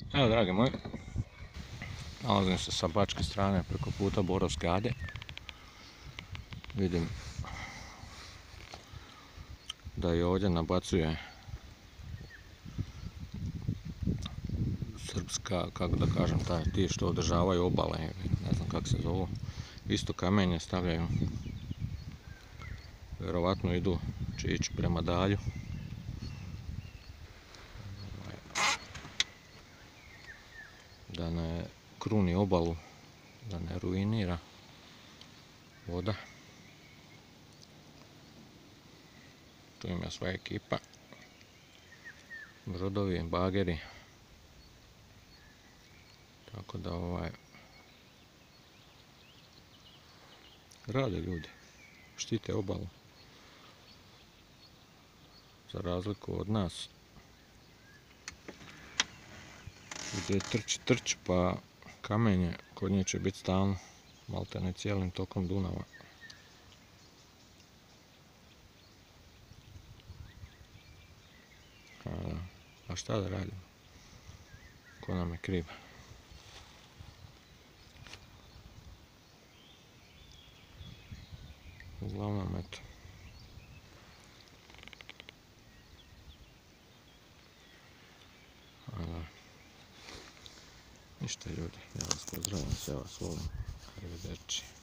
Evo, dragi moji, nalazim se sa bačke strane preko puta Borovske Ade. Vidim da i ovdje nabacuje srpska, kako da kažem, ti što održavaju obale, ne znam kako se zovu, isto kamenje stavljaju. Vjerovatno idu će ići prema Dalju. Da ne kruni obalu, da ne ruinira voda. Tu ima sva ekipa, brodovi, bageri, tako da rade ljudi, štite obalu, za razliku od nas gdje trč pa kamenje kod nje će biti stalno, malte ne cijelim tokom Dunava. A šta da radimo? Ko nam je kriv? Uglavnom, eto. Ništa ljudi, ja vas pozdravljam, sve vas volim. Arrivederci.